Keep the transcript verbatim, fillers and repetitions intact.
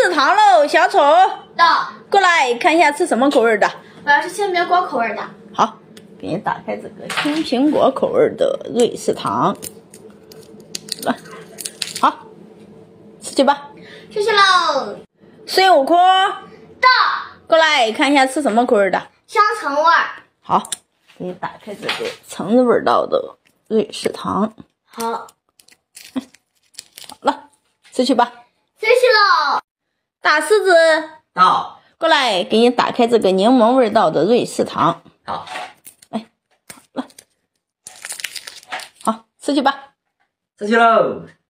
食堂喽，小丑。 到。 过来看一下吃什么口味的。 我要是青苹果口味的。 好，给你打开这个青苹果口味的瑞士糖。来，好，吃去吧。 谢谢喽。 孙悟空。 到。 过来看一下吃什么口味的。 香橙味儿。 好，给你打开这个橙子味道的瑞士糖。 好。 好了，吃去吧。 谢谢喽。 大狮子。 到。 过来，给你打开这个柠檬味道的瑞士糖。 好。 哎，好了，好，吃去吧。 吃去喽。